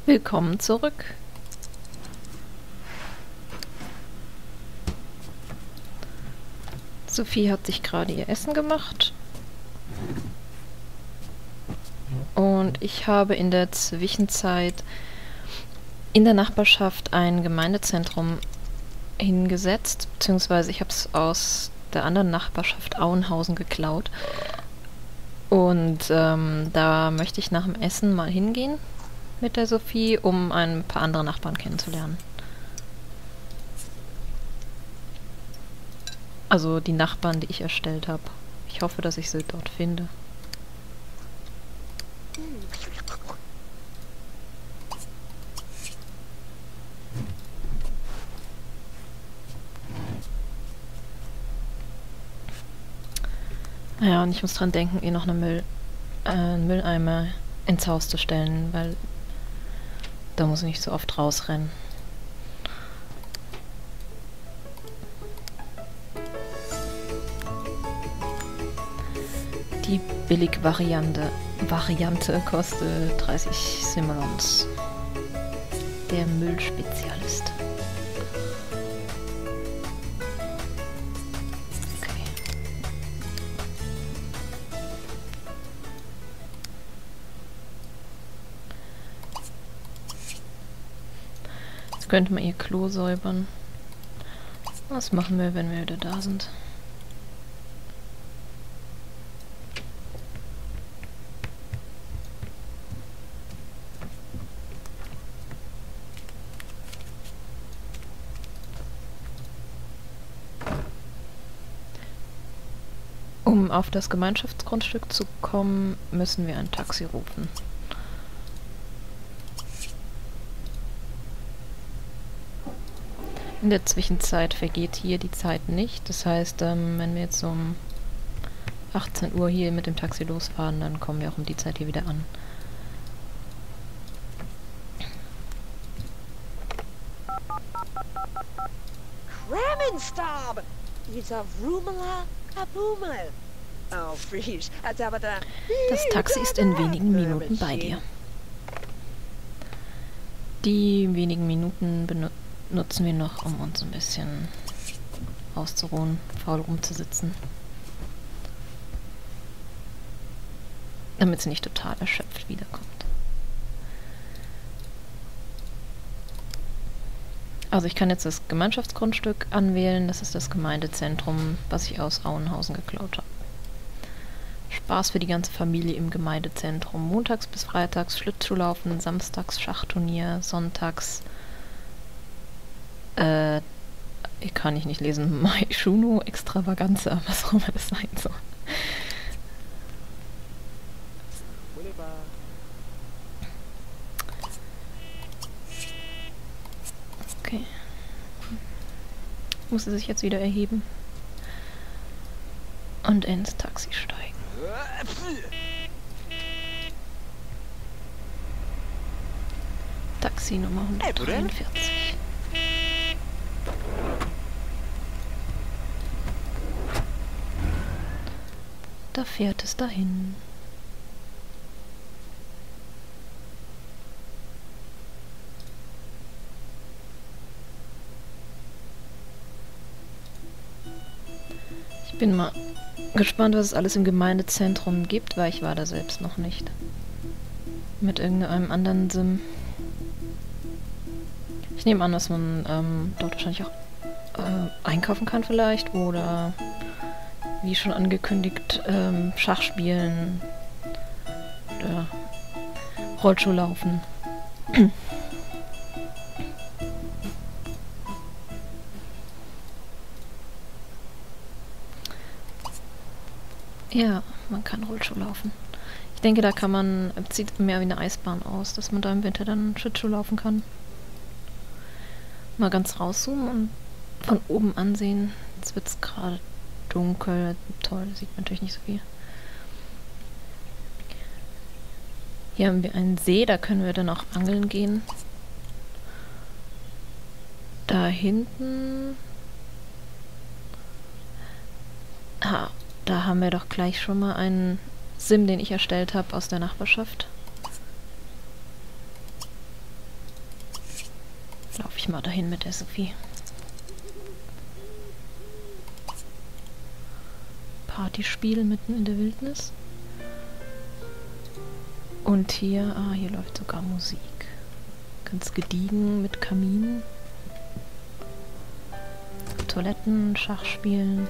Willkommen zurück. Sophie hat sich gerade ihr Essen gemacht. Und ich habe in der Zwischenzeit in der Nachbarschaft ein Gemeindezentrum hingesetzt, beziehungsweise ich habe es aus der anderen Nachbarschaft Auenhausen geklaut. Und da möchte ich nach dem Essen mal hingehen mit der Sophie, um ein paar andere Nachbarn kennenzulernen. Also die Nachbarn, die ich erstellt habe. Ich hoffe, dass ich sie dort finde. Ja, und ich muss dran denken, ihr noch einen Mülleimer ins Haus zu stellen, weil da muss ich nicht so oft rausrennen. Die Billig-Variante kostet 30 Simoleons. Der Müllspezialist. Okay. Jetzt könnte man ihr Klo säubern. Was machen wir, wenn wir wieder da sind? Um auf das Gemeinschaftsgrundstück zu kommen, müssen wir ein Taxi rufen. In der Zwischenzeit vergeht hier die Zeit nicht. Das heißt, wenn wir jetzt um 18 Uhr hier mit dem Taxi losfahren, dann kommen wir auch um die Zeit hier wieder an. Kremenstab! Isa Vrumela Kabumel. Oh, Frisch, Das Taxi ist in wenigen Minuten bei dir. Die wenigen Minuten nutzen wir noch, um uns ein bisschen auszuruhen, faul rumzusitzen. Damit sie nicht total erschöpft wiederkommt. Also ich kann jetzt das Gemeinschaftsgrundstück anwählen. Das ist das Gemeindezentrum, was ich aus Auenhausen geklaut habe. Spaß für die ganze Familie im Gemeindezentrum. Montags bis freitags Schlittschuhlaufen, samstags Schachturnier, sonntags kann ich nicht lesen. Mai Schuno Extravaganza, was auch immer das sein soll. Okay. Muss sie sich jetzt wieder erheben und ins Taxi steigen. Taxi Nummer 143. Da fährt es dahin. Ich bin mal gespannt, was es alles im Gemeindezentrum gibt, weil ich war da selbst noch nicht. Mit irgendeinem anderen Sim. Ich nehme an, dass man dort wahrscheinlich auch einkaufen kann vielleicht oder wie schon angekündigt Schach spielen oder Rollschuh laufen. Ja, man kann Rollschuh laufen. Ich denke, da kann man, sieht mehr wie eine Eisbahn aus, dass man da im Winter dann Schlittschuh laufen kann. Mal ganz rauszoomen und von oben ansehen. Jetzt wird es gerade dunkel. Toll, sieht man natürlich nicht so viel. Hier haben wir einen See, da können wir dann auch angeln gehen. Da hinten... Da haben wir doch gleich schon mal einen Sim, den ich erstellt habe aus der Nachbarschaft. Laufe ich mal dahin mit der Sophie. Partyspiel mitten in der Wildnis. Und hier, hier läuft sogar Musik. Ganz gediegen mit Kamin. Toiletten, Schachspielen.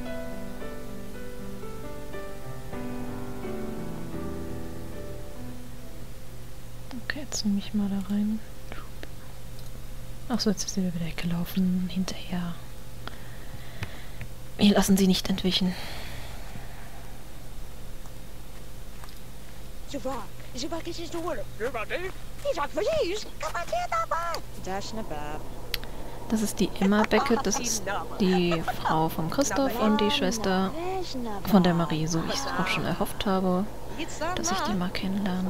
Okay, jetzt nehme ich mal da rein. Achso, jetzt ist sie wieder weggelaufen. Hinterher. Wir lassen sie nicht entwischen. Das ist die Emma Beckett, das ist die Frau von Christoph und die Schwester von der Marie, so wie ich es auch schon erhofft habe, dass ich die mal kennenlerne.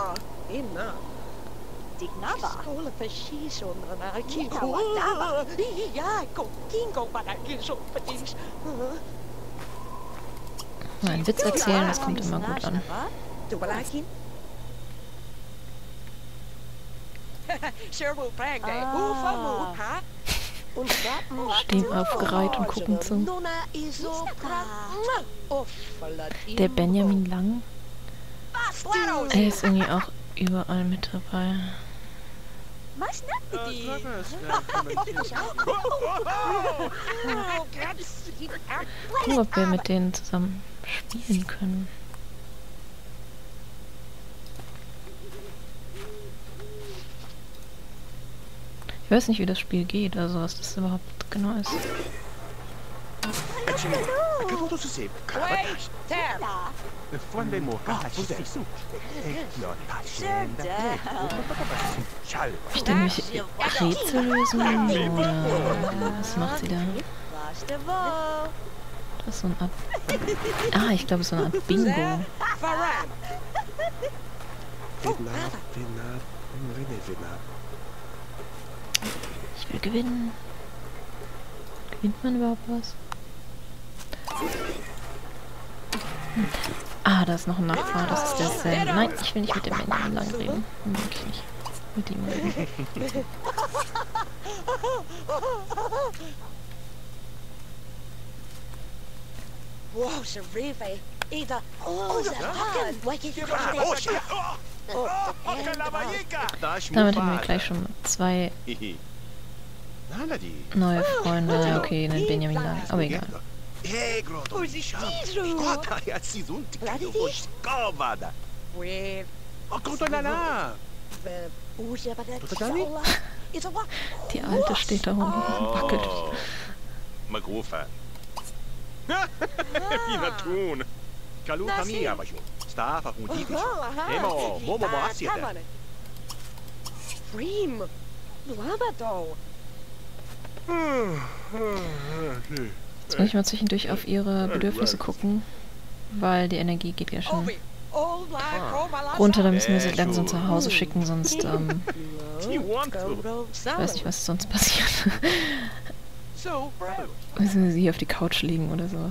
Mal einen Witz erzählen, das kommt immer gut an. Stehen aufgereiht und gucken zu. Der Benjamin Lang, er ist irgendwie auch überall mit dabei. Gucken, ob wir mit denen zusammen spielen können. Ich weiß nicht, wie das Spiel geht, also was das überhaupt genau ist. Ich denke, mich Rätsel lösen oder was macht sie da? Das ist so eine Art... ich glaube, so eine Art Bingo. Ich will gewinnen. Gewinnt man überhaupt was? Da ist noch ein Nachbar, das ist der Sam. Nein, ich will nicht mit dem Benjamin Lang reden. Wirklich nicht mit ihm reden. Damit haben wir gleich schon 2 neue Freunde. Okay, den Benjamin Lang, aber egal. Die Alte steht da unten und wackelt. Jetzt muss ich mal zwischendurch auf ihre Bedürfnisse gucken, weil die Energie geht ja schon runter. Da müssen wir sie langsam zu Hause schicken, sonst ich weiß nicht, was sonst passiert. Müssen sie hier auf die Couch liegen oder sowas.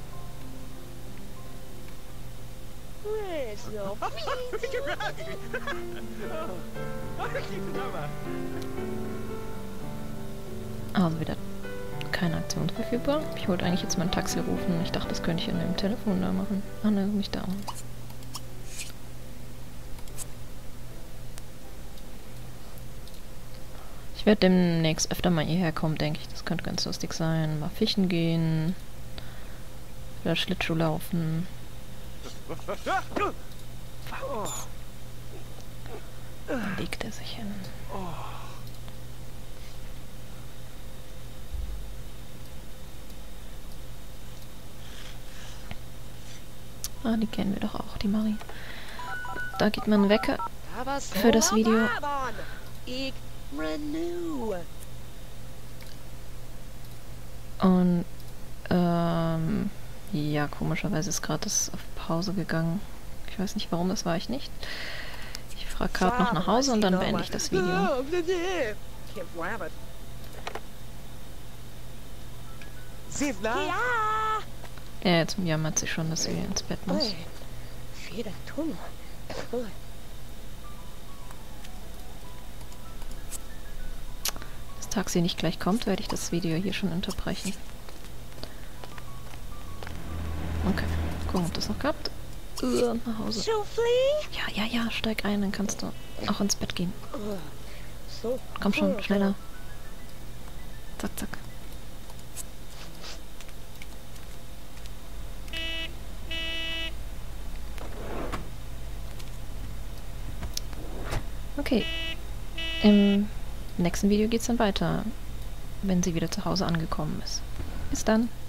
Also wieder keine Aktion verfügbar. Ich wollte eigentlich jetzt mein Taxi rufen. Ich dachte, das könnte ich an dem Telefon da machen. Ne, nicht da. Ich werde demnächst öfter mal hierher kommen, denke ich. Das könnte ganz lustig sein. Mal fischen gehen. Oder Schlittschuh laufen. Dann legt er sich hin. Die kennen wir doch auch, die Marie. Da geht mein Wecker für das Video. Und, ja, komischerweise ist gerade das auf Pause gegangen. Ich weiß nicht warum, das war ich nicht. Ich frage gerade noch nach Hause und dann beende ich das Video. Ja, jetzt jammert sie schon, dass sie ins Bett muss. Taxi nicht gleich kommt, werde ich das Video hier schon unterbrechen. Okay, gucken, ob das noch klappt. Nach Hause. Ja, steig ein, dann kannst du auch ins Bett gehen. Komm schon, schneller. Zack, zack. Okay. Im nächsten Video geht's dann weiter, wenn sie wieder zu Hause angekommen ist. Bis dann.